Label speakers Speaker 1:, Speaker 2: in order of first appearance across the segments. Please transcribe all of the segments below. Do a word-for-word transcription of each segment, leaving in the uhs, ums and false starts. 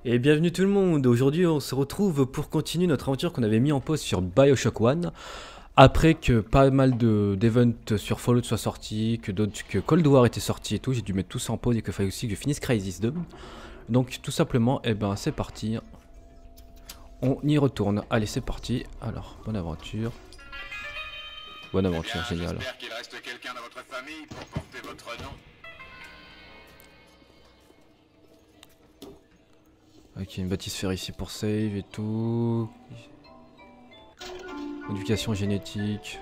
Speaker 1: Et bienvenue tout le monde. Aujourd'hui on se retrouve pour continuer notre aventure qu'on avait mis en pause sur Bioshock un. Après que pas mal de d'events sur Fallout soient sortis, que d'autres que Cold War était sorti et tout, j'ai dû mettre tout ça en pause et qu'il fallait aussi que je finisse Crysis deux. Donc tout simplement, et eh ben c'est parti. On y retourne. Allez c'est parti. Alors, bonne aventure. Bonne aventure,
Speaker 2: eh bien,
Speaker 1: génial.
Speaker 2: j'espère qu'il reste quelqu'un dans votre famille pour porter votre nom.
Speaker 1: Ok, une bâtisse ici pour save et tout. Modification génétique.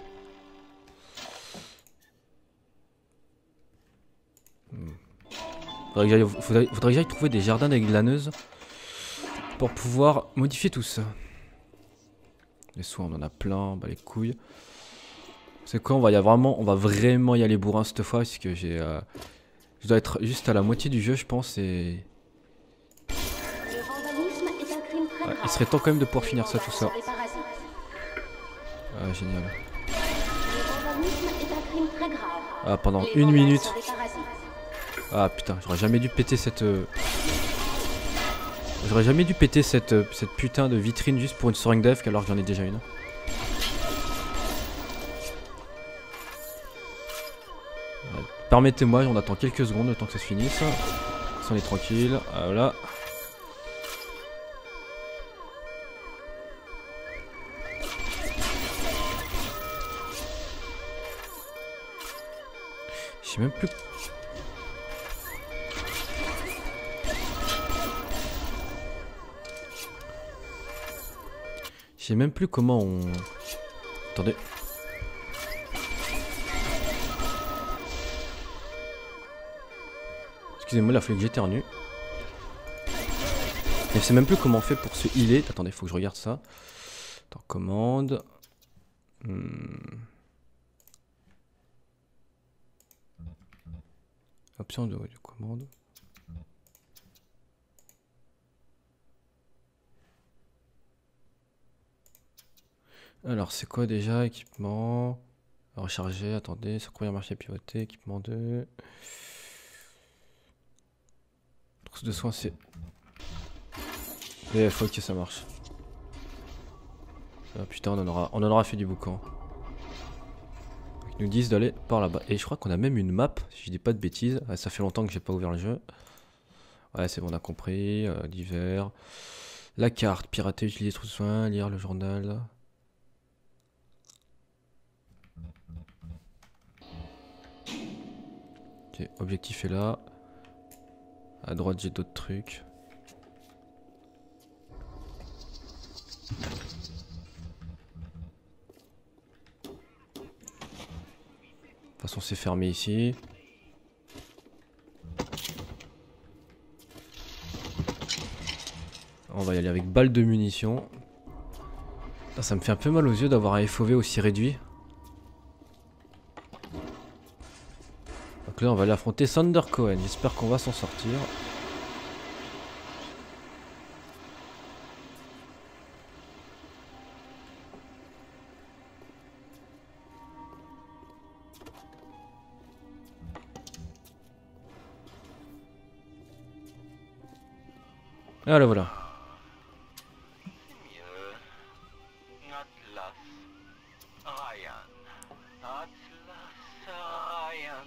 Speaker 1: Hmm. Faudrait que j'aille faudrait, faudrait que j'aille trouver des jardins avec glaneuses pour pouvoir modifier tout ça. Les soins on en a plein, bah les couilles. C'est quoi, on va y avoir vraiment, on va vraiment y aller bourrin cette fois parce que j'ai, euh, je dois être juste à la moitié du jeu je pense et. Ouais, il serait temps quand même de pouvoir finir ça tout ça. Ah génial. Ah pendant une minute. Ah putain, j'aurais jamais dû péter cette... Euh... J'aurais jamais dû péter cette, euh, cette putain de vitrine juste pour une soaring death alors que j'en ai déjà une. Ouais, permettez-moi, on attend quelques secondes le temps que ça se finisse. On est tranquille, ah, voilà. Je sais même plus... Je sais même plus comment on... Attendez. Excusez-moi, il a fallu que j'éternue. Je sais même plus comment on fait pour se healer. Attendez, faut que je regarde ça. Attends, commande. Hmm. Option de, de commande. Alors c'est quoi déjà? Équipement. Recharger, attendez, secourir, marcher, pivoter, équipement deux. Trousse de soins c'est... Et faut que ça marche. Ah putain on en aura, on en aura fait du boucan. Ils nous disent d'aller par là-bas. Et je crois qu'on a même une map, si je dis pas de bêtises. Ah, ça fait longtemps que j'ai pas ouvert le jeu. Ouais c'est bon on a compris. Euh, divers. La carte, pirater, utiliser trousse de soins, lire le journal. Ok, objectif est là. À droite j'ai d'autres trucs. De toute façon c'est fermé ici. On va y aller avec balle de munitions. Ah, ça me fait un peu mal aux yeux d'avoir un F O V aussi réduit. Donc là on va aller affronter Sander Cohen. J'espère qu'on va s'en sortir. Ah là voilà.
Speaker 3: Atlas Ryan. Atlas Ryan.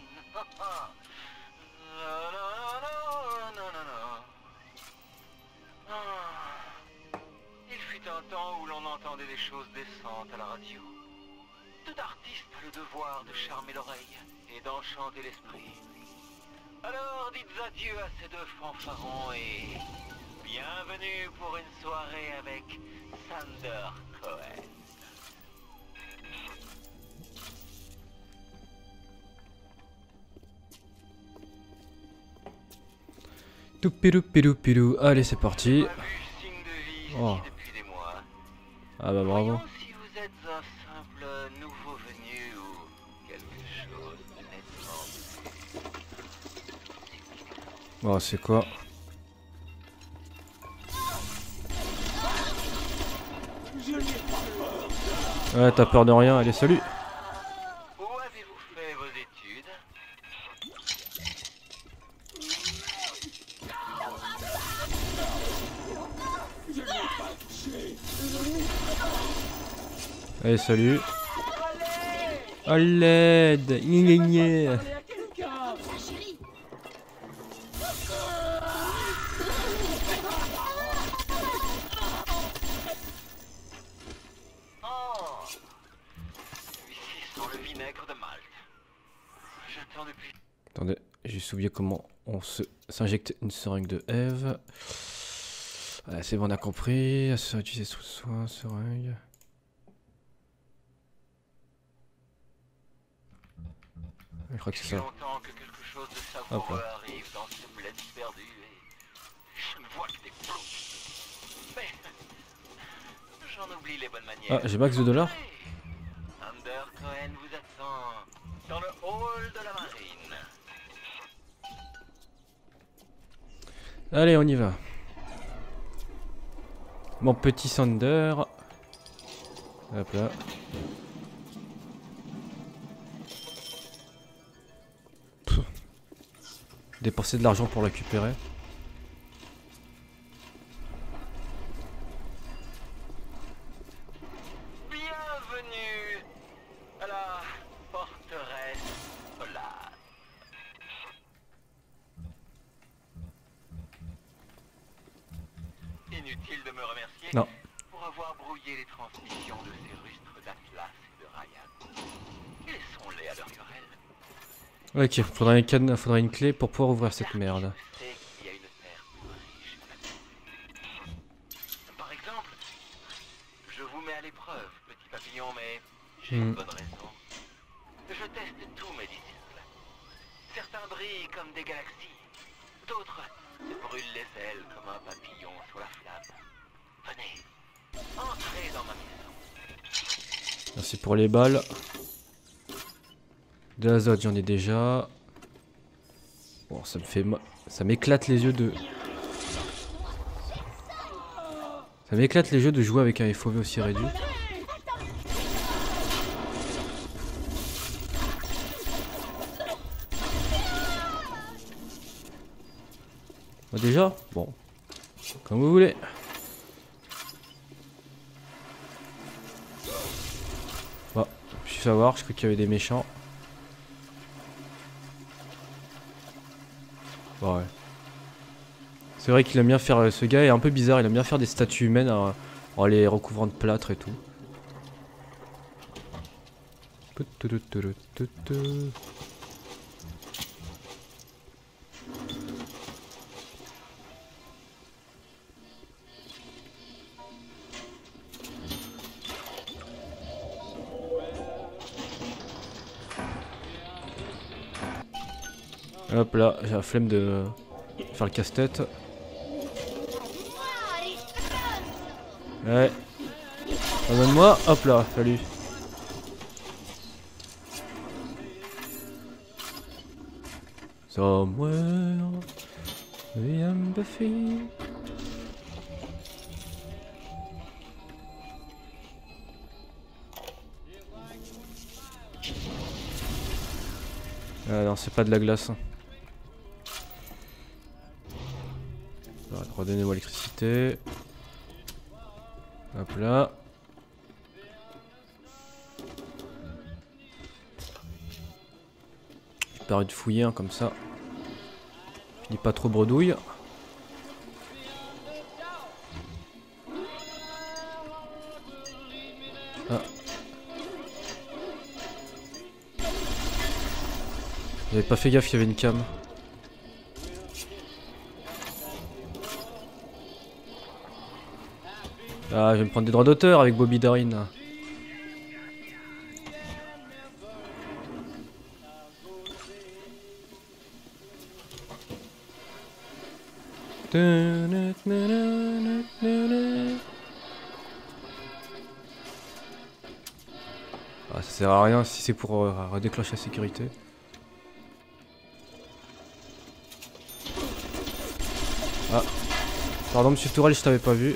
Speaker 3: Il fut un temps où l'on entendait des choses décentes à la radio. Tout artiste a le devoir de charmer l'oreille et d'enchanter l'esprit. Alors dites adieu à ces deux fanfarons et... bienvenue pour une soirée avec Sander Cohen.
Speaker 1: Tout pilou pilou pilou. Allez c'est parti. Oh. Ah bah bravo.
Speaker 3: Si vous êtes un simple nouveau venu ou quelque chose
Speaker 1: Oh c'est quoi? Ouais t'as peur de rien, allez salut.
Speaker 3: Où avez-vous fait vos études?
Speaker 1: Allez, salut. À l'aide. Gna, gna, gna.
Speaker 3: Oh, celui-ci sent le vinaigre de Malte. J'attends depuis.
Speaker 1: Attendez, j'ai juste oublié comment on se s'injecte une seringue de Eve. Voilà, c'est bon, on a compris. Ça utiliser sous soin, seringue. Je crois que c'est ça.
Speaker 3: Longtemps que quelque chose de savoureux arrive dans ce bled perdu et je ne vois que des plombs. Mais j'en oublie les bonnes manières.
Speaker 1: Ah, j'ai max de dollars.
Speaker 3: Thunder Cohen vous attend dans le hall de la marine.
Speaker 1: Allez, on y va. Mon petit Sander. Hop là. Pff. Dépenser de l'argent pour le récupérer.
Speaker 3: Bienvenue à la forteresse Solade. Inutile de me remercier
Speaker 1: Non.
Speaker 3: pour avoir brouillé les transmissions de ces rustres d'Atlas et de Ryan. Laissons-les à leur querelle.
Speaker 1: Ok, faudra une canne, faudra une clé pour pouvoir ouvrir cette merde.
Speaker 3: Je sais qu'il y a une terre plus riche que la terre. Par exemple, je vous mets à l'épreuve, petit papillon, mais j'ai
Speaker 1: Hmm.
Speaker 3: une bonne raison. Je teste tous mes disciples. Certains brillent comme des galaxies, d'autres se brûlent les ailes comme un papillon sur la flamme. Venez, entrez dans ma maison.
Speaker 1: Merci pour les balles. De l'azote, j'en ai déjà. Bon, ça me fait... ma- Ça m'éclate les yeux de... Ça m'éclate les jeux de jouer avec un F O V aussi réduit. Bah déjà, bon, comme vous voulez. Bah, je suis savoir, je crois qu'il y avait des méchants. Bah ouais. C'est vrai qu'il aime bien faire, ce gars est un peu bizarre, il aime bien faire des statues humaines en, en les recouvrant de plâtre et tout. Hop là, j'ai la flemme de faire le casse-tête. Ouais. Pardonne-moi, hop là, salut. Somewhere, I am Buffy. Ah non, c'est pas de la glace. Redonnez-moi l'électricité. Hop là. Je perds de fouiller hein, comme ça. Je dis pas trop bredouille. Ah. J'avais pas fait gaffe qu'il y avait une cam. Ah, je vais me prendre des droits d'auteur avec Bobby Darin. Ah, ça sert à rien si c'est pour euh, redéclencher la sécurité. Ah, pardon monsieur Tourelle, je t'avais pas vu.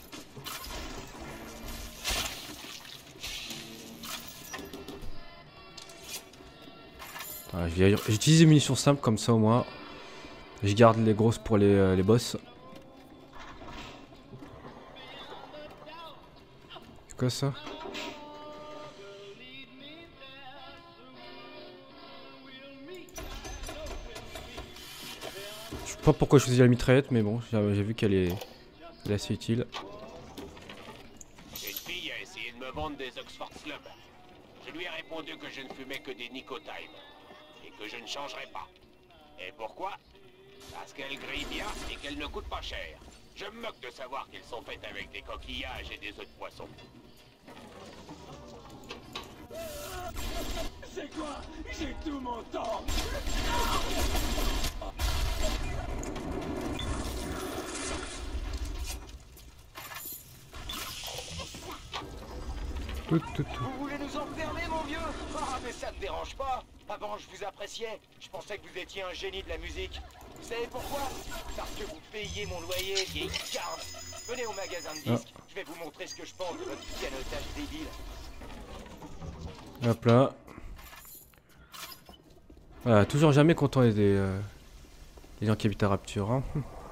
Speaker 1: Ah, j'utilise des munitions simples comme ça au moins. Je garde les grosses pour les, euh, les boss. C'est quoi ça? pas pourquoi je choisis la mitraillette, mais bon, j'ai j'ai vu qu'elle est, elle est assez utile.
Speaker 4: Une fille a essayé de me vendre des Oxford Slum. Je lui ai répondu que je ne fumais que des Nicotime. Et que je ne changerais pas. Et pourquoi? Parce qu'elles grillent bien et qu'elles ne coûtent pas cher. Je me moque de savoir qu'elles sont faites avec des coquillages et des œufs de poisson. C'est quoi? J'ai tout mon temps.
Speaker 1: Tout, tout, tout.
Speaker 3: Vous voulez nous enfermer, mon vieux? Ah, mais ça ne dérange pas. Avant, je vous appréciais. Je pensais que vous étiez un génie de la musique. Vous savez pourquoi? Parce que vous payez mon loyer, vieille carne. Venez au magasin de disques.
Speaker 1: Ah.
Speaker 3: Je vais vous montrer ce que je pense de votre pianotage débile.
Speaker 1: Hop là. Voilà, toujours jamais content des, euh, des gens qui habitent à Rapture. Hein.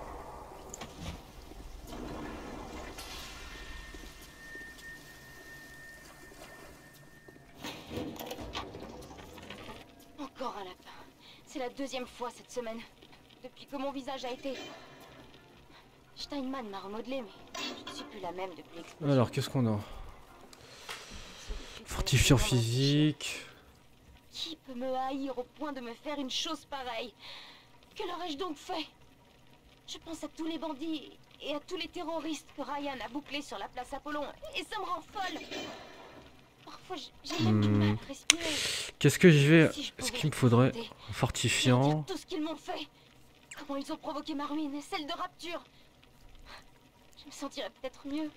Speaker 5: Encore un lapin. C'est la deuxième fois cette semaine. Depuis que mon visage a été... Steinman m'a remodelé, mais je ne suis plus la même depuis l'explosion.
Speaker 1: Alors, qu'est-ce qu'on a? Fortifiant physique.
Speaker 5: Qui peut me haïr au point de me faire une chose pareille? Que leur ai-je donc fait? Je pense à tous les bandits et à tous les terroristes que Ryan a bouclés sur la place Apollon, et ça me rend folle. Parfois, j'ai même du mal à respirer.
Speaker 1: Qu'est-ce que je vais...
Speaker 5: Si je
Speaker 1: Est-ce
Speaker 5: pouvais
Speaker 1: qu'il me faudrait
Speaker 5: raconter,
Speaker 1: un fortifiant?
Speaker 5: dire tout ce qu'ils m'ont fait. Comment ils ont provoqué ma ruine et celle de Rapture. Je me sentirais peut-être mieux.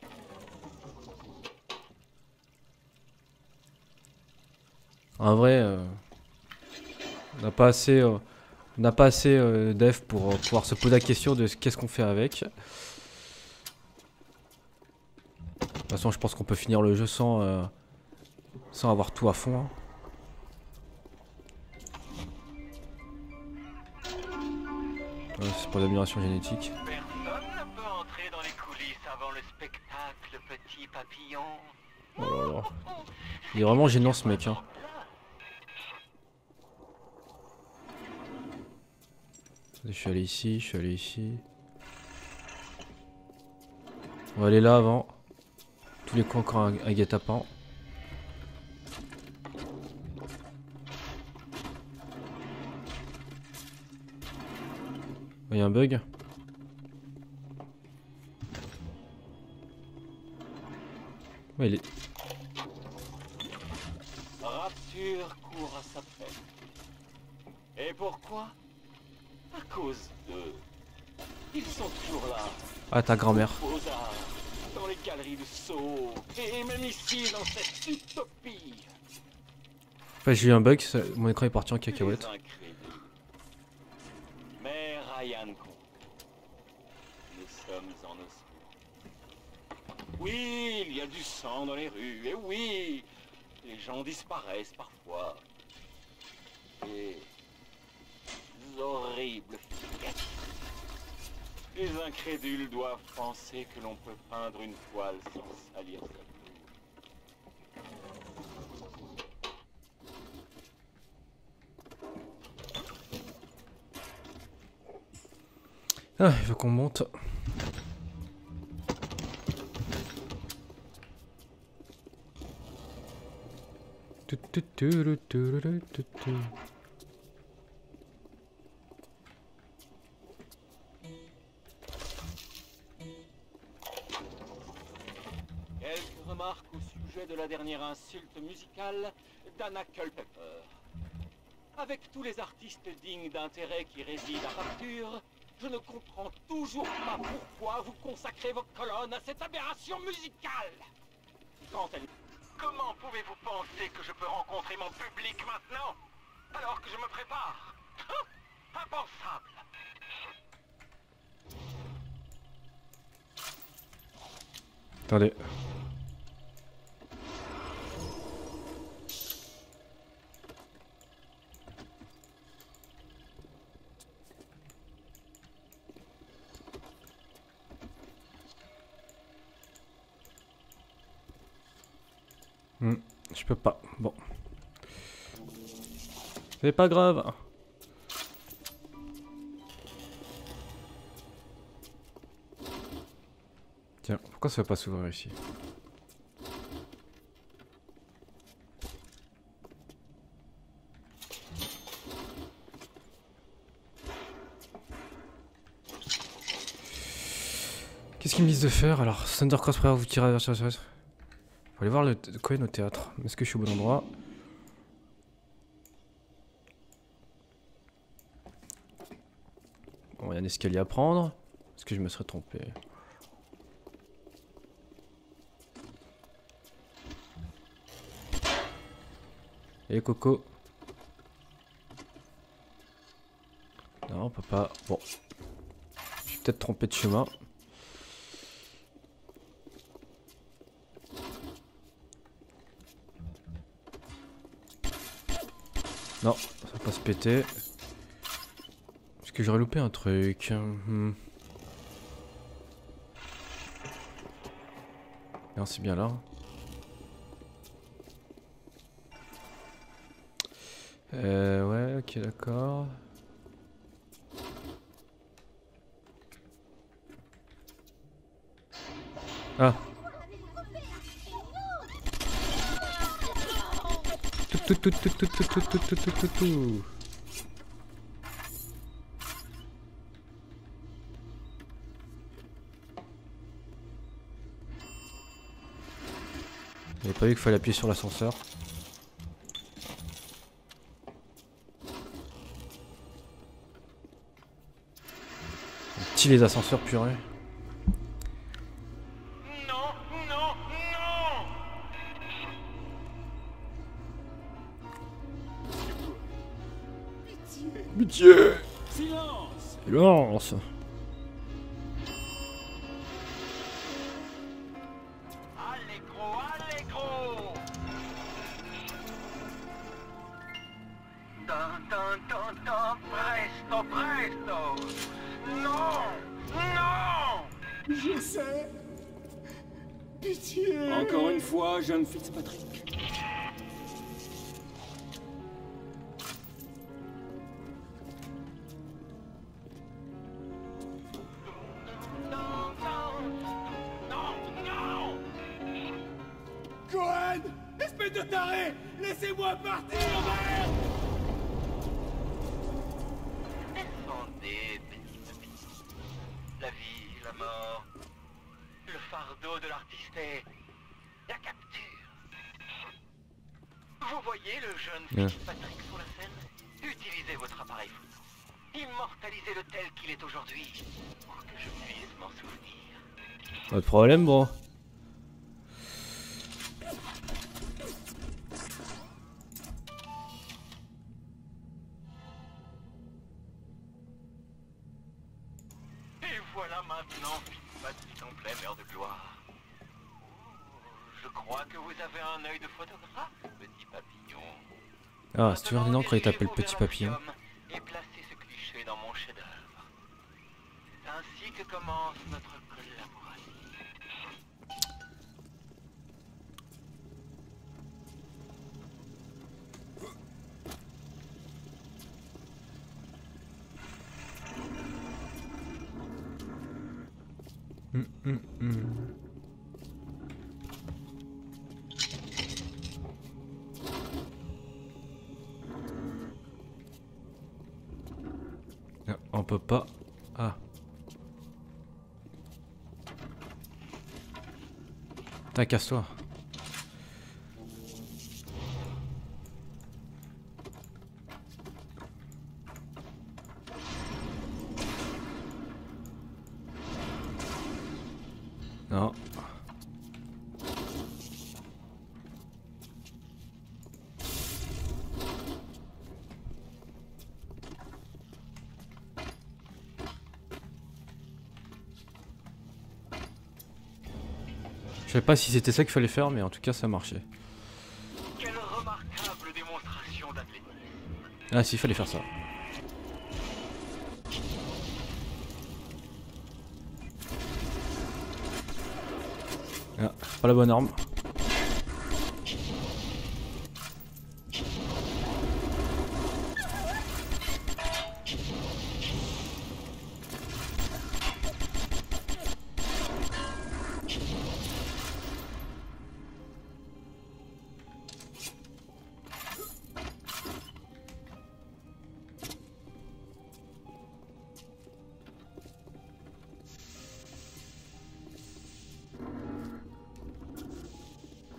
Speaker 1: En vrai, euh, on n'a pas assez, euh, on n'a pas assez euh, d'F pour euh, pouvoir se poser la question de qu'est-ce qu'on fait avec. De toute façon, je pense qu'on peut finir le jeu sans, euh, sans avoir tout à fond. Hein. Ouais, c'est pour l'amélioration génétique.
Speaker 3: Personne ne peut entrer dans les coulisses avant le spectacle, petit papillon.
Speaker 1: Oh là là. Il est vraiment gênant ce mec. Hein. Je suis allé ici, je suis allé ici. On va aller là avant. Tous les coins encore un, un guet-apens. Il y a un bug. Ouais, il est...
Speaker 4: Rapture court à sa peine. Et pourquoi? À cause d'eux. Ils sont toujours là.
Speaker 1: Ah, ta grand-mère.
Speaker 4: Aux arts, dans les galeries de Soho, et même ici, dans cette utopie.
Speaker 1: Enfin, j'ai eu un bug, ça- mon écran est parti en
Speaker 4: Les
Speaker 1: cacahuète.
Speaker 4: incrédules. Mais Ryan compte. Nous sommes en osmose. Oui, il y a du sang dans les rues, et oui, les gens disparaissent parfois. Et horribles fillettes. Les incrédules doivent penser que l'on peut peindre une toile sans salir sa peau.
Speaker 1: Ah, il faut qu'on monte. Tu, tu, tu, tu, tu, tu, tu, tu.
Speaker 4: Quelques remarques au sujet de la dernière insulte musicale d'Anna Culpepper. Avec tous les artistes dignes d'intérêt qui résident à Rapture, je ne comprends toujours pas pourquoi vous consacrez vos colonnes à cette aberration musicale. Quand elle...
Speaker 3: Comment pouvez-vous penser que je peux rencontrer mon public maintenant? Alors que je me prépare? Hein? Impensable!
Speaker 1: Attendez. Hmm, je peux pas. Bon. C'est pas grave. Tiens, pourquoi ça va pas s'ouvrir ici? Qu'est-ce qu'ils me disent de faire? Alors, Thundercross prêt à vous tirer à l'adversaire. Faut aller voir le coin au théâtre. Est-ce que je suis au bon endroit? Bon, il y a un escalier à prendre. Est-ce que je me serais trompé? Et Coco. Non, on peut pas. Bon. Je suis peut-être trompé de chemin. Non, ça va pas se péter. Est-ce que j'aurais loupé un truc? hmm. Non, c'est bien là. Euh, ouais, ok, d'accord. Ah. Tout, tout, tout, tout, tout, tout, tout, tout, tout, tout, tout. J'avais pas vu qu'il fallait appuyer sur l'ascenseur. Petit les ascenseurs purée.
Speaker 3: Non, non, non!
Speaker 1: Pitié!
Speaker 4: Silence!
Speaker 1: Silence!
Speaker 3: Allegro, allegro! Dun, dun, dun, dun, presto, presto! Non! Non!
Speaker 4: Je sais! Pitié! Encore une fois, jeune Fitzpatrick.
Speaker 3: Non, non! Non, non!
Speaker 4: Cohen! Espèce de taré! Laissez-moi partir, merde!
Speaker 3: Descendez, petit papy. La vie, la mort, le fardeau de l'artiste est la capture. Vous voyez le jeune
Speaker 1: Yeah.
Speaker 3: Fitzpatrick sur la scène? Utilisez votre appareil photo. Immortalisez-le tel qu'il est aujourd'hui, pour que je puisse m'en souvenir.
Speaker 1: Pas de problème, bro.
Speaker 3: Et voilà maintenant Fitzpatrick en pleine heure de gloire. Je crois que vous avez un œil de photographe, petit papillon.
Speaker 1: Ah, c'est toujours énorme quand il t'appelle
Speaker 3: Dirigez-vous
Speaker 1: petit
Speaker 3: vers
Speaker 1: papillon.
Speaker 3: l'Atrium et placez ce cliché dans mon chef-d'œuvre. C'est ainsi que commence notre collaboration.
Speaker 1: Hum, hum, hum. Ah, on peut pas. Ah. T'as casse-toi. Non. Je sais pas si c'était ça qu'il fallait faire, mais en tout cas ça marchait.
Speaker 3: Quelle remarquable démonstration d'athlétisme.
Speaker 1: Ah si, il fallait faire ça. Ah, pas la bonne arme.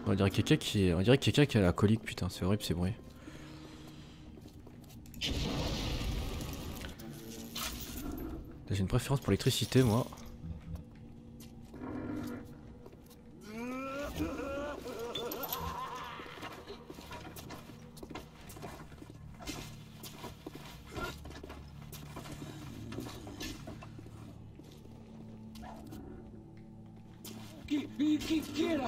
Speaker 1: On dirait quelqu'un qui est... On dirait quelqu'un qui a la colique, putain, c'est horrible ces bruits. J'ai une préférence pour l'électricité, moi.
Speaker 4: Qui, qui, qui est là?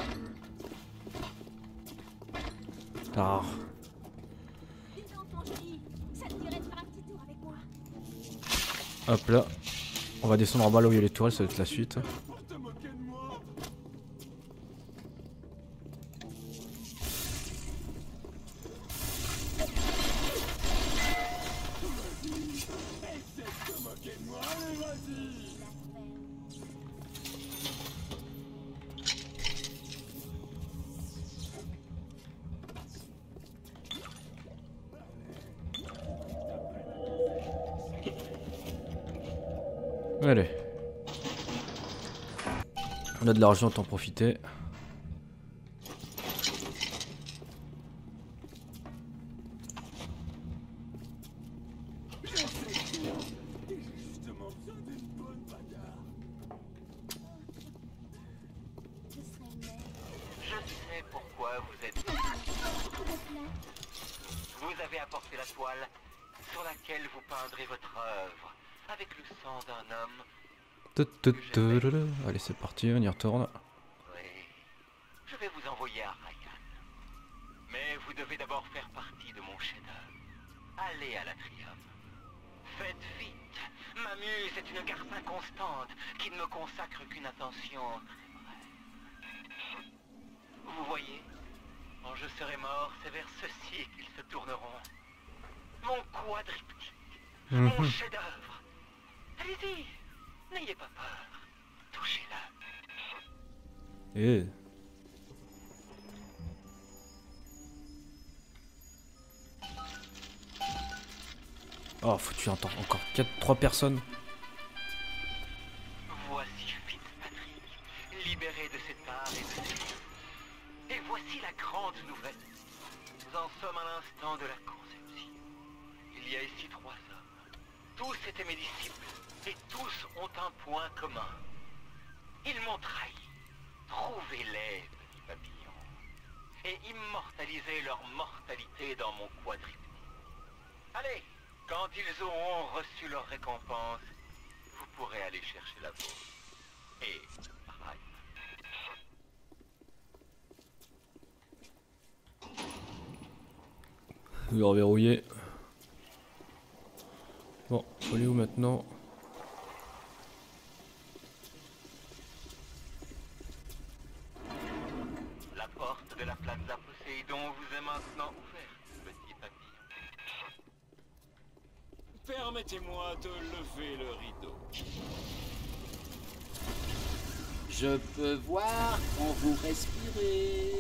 Speaker 1: Ah.
Speaker 6: Dis donc, mon joli, ça te dirait de faire un petit tour avec moi?
Speaker 1: Hop là. On va descendre en bas là où il y a les tourelles, ça va être la suite. Allez. On a de l'argent, t'en profiter.
Speaker 3: Je sais pourquoi vous êtes... Vous avez apporté la toile sur laquelle vous peindrez votre œuvre, avec le sang d'un homme.
Speaker 1: Tu, tu, tu, tu, tu. Allez, c'est parti, on y retourne.
Speaker 3: Oui, je vais vous envoyer à Ryan. Mais vous devez d'abord faire partie de mon chef-d'œuvre. Allez à l'Atrium. Faites vite. Ma muse est une garce inconstante qui ne me consacre qu'une attention. Vous voyez, quand je serai mort, c'est vers ceci qu'ils se tourneront. Mon quadriptyque,
Speaker 1: Mhm.
Speaker 3: mon chef-d'œuvre. Allez-y, n'ayez pas peur. Touchez-la.
Speaker 1: Eh. Oh, foutu, entends encore quatre, trois personnes.
Speaker 3: Voici Fitzpatrick, libéré de ses tares et de ses lieux. Et voici la grande nouvelle. Nous en sommes à l'instant de la conception. Il y a ici trois hommes. Tous étaient mes disciples, et tous ont un point commun. Ils m'ont trahi. Trouvez-les, petits papillons, et immortalisez leur mortalité dans mon quadriptyque. Allez, quand ils auront reçu leur récompense, vous pourrez aller chercher la vôtre. Et pareil.
Speaker 1: Je vais reverrouiller. Bon, faut aller où maintenant?
Speaker 3: La porte de la Plaza Poséidon vous est maintenant ouverte, petit papillon.
Speaker 4: Permettez-moi de lever le rideau.
Speaker 7: Je peux voir quand vous respirez.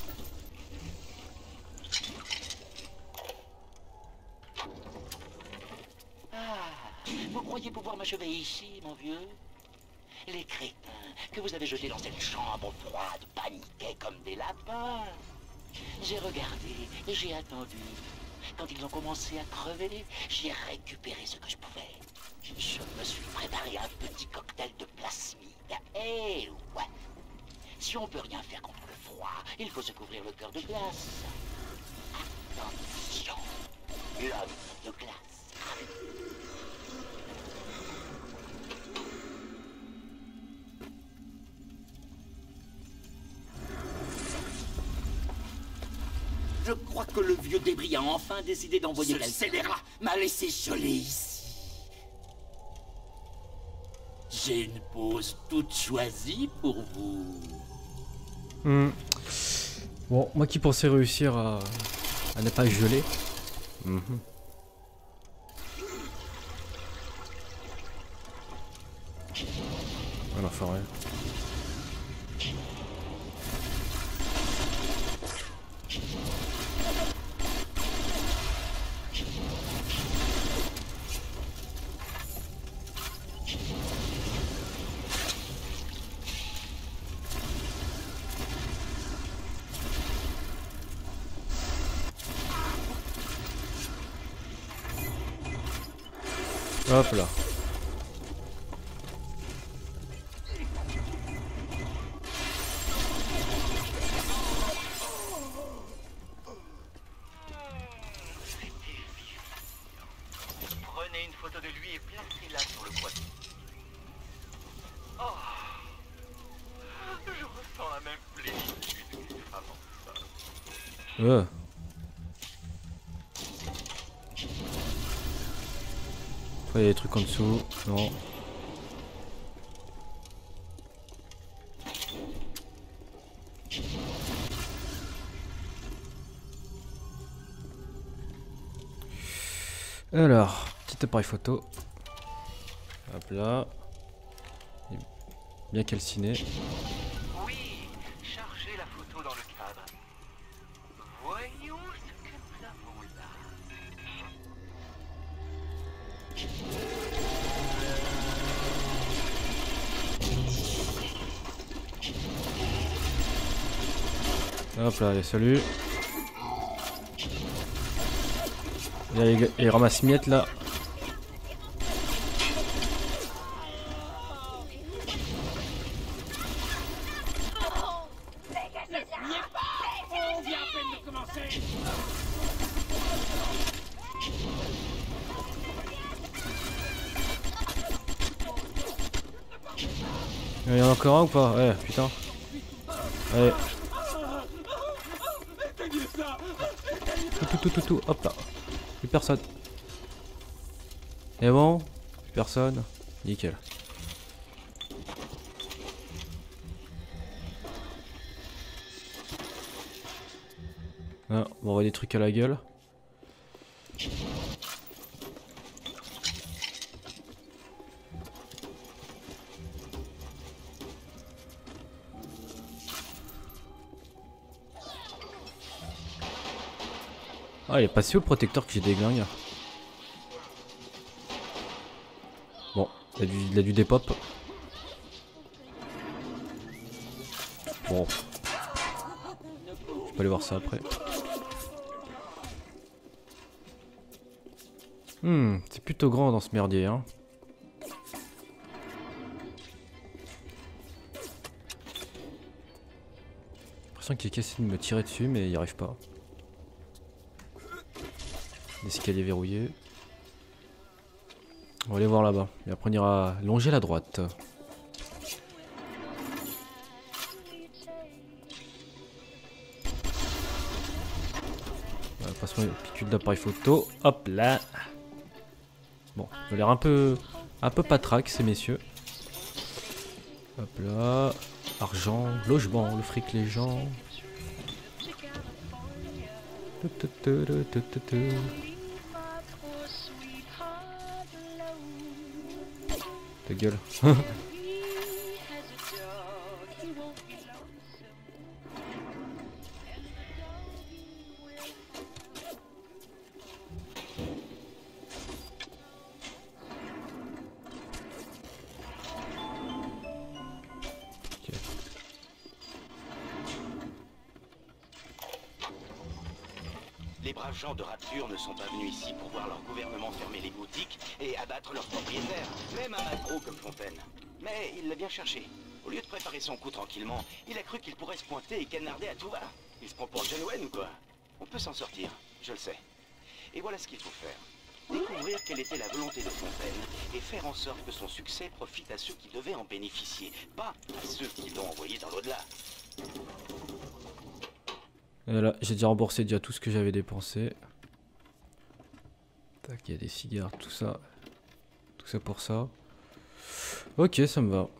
Speaker 7: Ah, vous croyez pouvoir m'achever ici, mon vieux? Les crétins que vous avez jetés dans cette chambre froide paniquaient comme des lapins. J'ai regardé, j'ai attendu. Quand ils ont commencé à crever, j'ai récupéré ce que je pouvais. Je me suis préparé un petit cocktail de plasmide. Eh ouais. Si on peut rien faire contre le froid, il faut se couvrir le cœur de glace. Attention, l'homme de glace. Je crois que le vieux débris a enfin décidé d'envoyer
Speaker 8: Ce
Speaker 7: quelqu'un.
Speaker 8: scélérat m'a laissé geler ici. J'ai une pause toute choisie pour vous.
Speaker 1: Hmm. Bon, moi qui pensais réussir à, à ne pas geler. Mhm. Ah, l'enfoiré. Hop là.
Speaker 3: Prenez une photo de lui et placez-la sur le boîtier. Oh, je ressens la même plénitude avant ça.
Speaker 1: Euh. Il y a des trucs en dessous. Non. Alors, petit appareil photo. Hop là. Bien calciné.
Speaker 3: Oui, chargez la photo dans le cadre. Voyons ce que nous avons là.
Speaker 1: Hop là, allez, salut. Là, il, il ramasse miettes là. Il y en a encore un ou pas? Ouais, putain. Allez. Tout, tout, tout, tout, tout, hop là. Plus personne. Et bon? Plus personne. Nickel. Ah, on voit des trucs à la gueule. Ah, il est passé où le protecteur que j'ai déglingue? Bon, il a du, il a du dépop. Bon. Je peux aller voir ça après. Hmm, c'est plutôt grand dans ce merdier, hein. J'ai l'impression qu'il essaie de me tirer dessus, mais il n'y arrive pas. L'escalier verrouillé. On va aller voir là-bas. Et après on ira longer la droite. Voilà, passe-moi une petite d'appareil photo. Hop là. Bon, ça a l'air un peu, un peu patraque ces messieurs. Hop là. Argent, logement, le fric les gens. Ta gueule.
Speaker 7: Les braves gens de Rapture ne sont pas venus ici pour voir leur gouvernement fermer les boutiques et abattre leurs propriétaires, même un macro comme Fontaine. Mais il l'a bien cherché. Au lieu de préparer son coup tranquillement, il a cru qu'il pourrait se pointer et canarder à tout va. Il se prend pour John Wayne ou quoi? On peut s'en sortir, je le sais. Et voilà ce qu'il faut faire. Découvrir quelle était la volonté de Fontaine et faire en sorte que son succès profite à ceux qui devaient en bénéficier, pas à ceux qui l'ont envoyé dans l'au-delà.
Speaker 1: Et là, j'ai déjà remboursé déjà tout ce que j'avais dépensé. Tac, il y a des cigares, tout ça. Tout ça pour ça. Ok, ça me va.